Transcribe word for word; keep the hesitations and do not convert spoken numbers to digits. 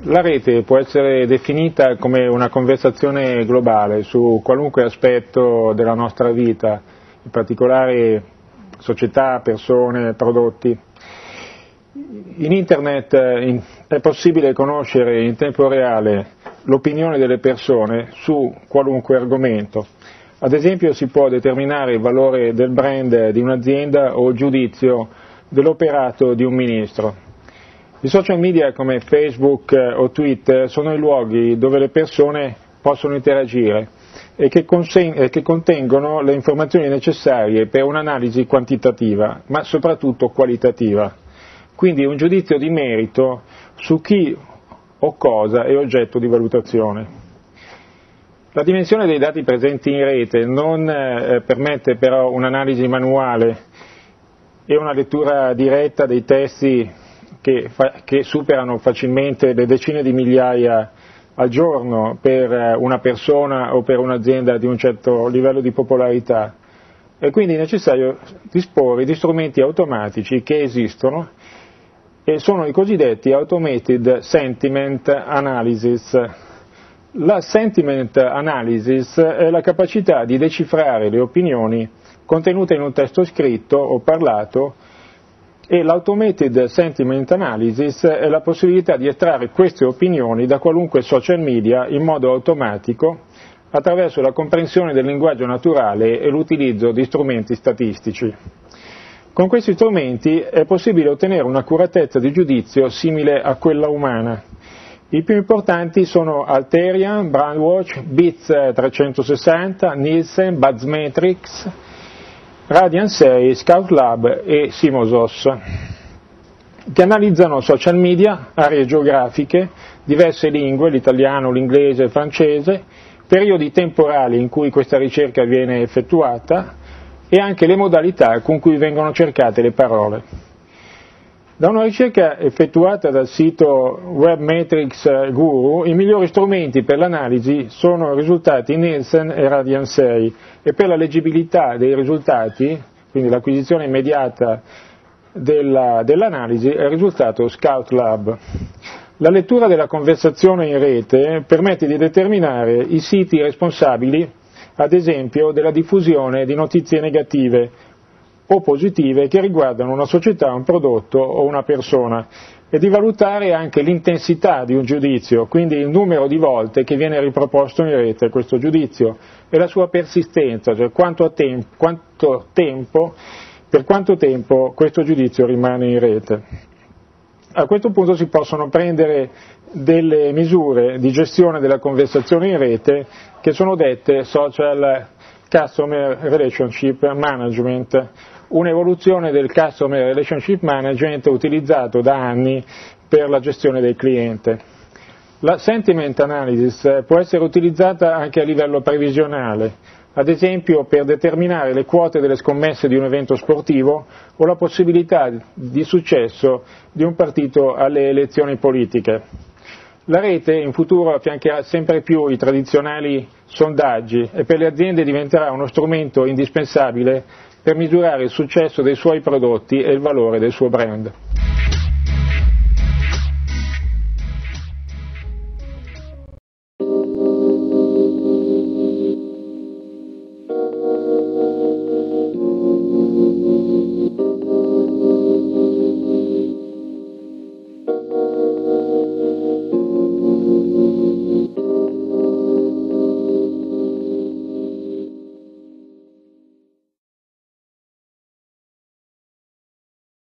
La rete può essere definita come una conversazione globale su qualunque aspetto della nostra vita, in particolare società, persone, prodotti. In Internet è possibile conoscere in tempo reale l'opinione delle persone su qualunque argomento. Ad esempio si può determinare il valore del brand di un'azienda o il giudizio dell'operato di un ministro. I social media come Facebook o Twitter sono i luoghi dove le persone possono interagire e che, e che contengono le informazioni necessarie per un'analisi quantitativa, ma soprattutto qualitativa. Quindi un giudizio di merito su chi o cosa è oggetto di valutazione. La dimensione dei dati presenti in rete non eh, permette però un'analisi manuale e una lettura diretta dei testi Che, fa, che superano facilmente le decine di migliaia al giorno per una persona o per un'azienda di un certo livello di popolarità. È quindi necessario disporre di strumenti automatici che esistono e sono i cosiddetti Automated Sentiment Analysis. La Sentiment Analysis è la capacità di decifrare le opinioni contenute in un testo scritto o parlato, e l'Automated Sentiment Analysis è la possibilità di estrarre queste opinioni da qualunque social media in modo automatico attraverso la comprensione del linguaggio naturale e l'utilizzo di strumenti statistici. Con questi strumenti è possibile ottenere un'accuratezza di giudizio simile a quella umana. I più importanti sono Alterian, Brandwatch, Bits trecentosessanta, Nielsen, Buzzmetrics, Radian sei, Scout Lab e Simosos, che analizzano social media, aree geografiche, diverse lingue, l'italiano, l'inglese, il francese, periodi temporali in cui questa ricerca viene effettuata e anche le modalità con cui vengono cercate le parole. Da una ricerca effettuata dal sito Webmetrics Guru, i migliori strumenti per l'analisi sono risultati Nielsen e Radian sei e per la leggibilità dei risultati, quindi l'acquisizione immediata della, dell'analisi, è il risultato Scout Lab. La lettura della conversazione in rete permette di determinare i siti responsabili, ad esempio, della diffusione di notizie negative o positive che riguardano una società, un prodotto o una persona, e di valutare anche l'intensità di un giudizio, quindi il numero di volte che viene riproposto in rete questo giudizio e la sua persistenza, cioè quanto, tem- quanto tempo, per quanto tempo questo giudizio rimane in rete. A questo punto si possono prendere delle misure di gestione della conversazione in rete che sono dette Social Customer Relationship Management, un'evoluzione del Customer Relationship Management utilizzato da anni per la gestione del cliente. La Sentiment Analysis può essere utilizzata anche a livello previsionale, ad esempio per determinare le quote delle scommesse di un evento sportivo o la possibilità di successo di un partito alle elezioni politiche. La rete in futuro affiancherà sempre più i tradizionali sondaggi e per le aziende diventerà uno strumento indispensabile per misurare il successo dei suoi prodotti e il valore del suo brand.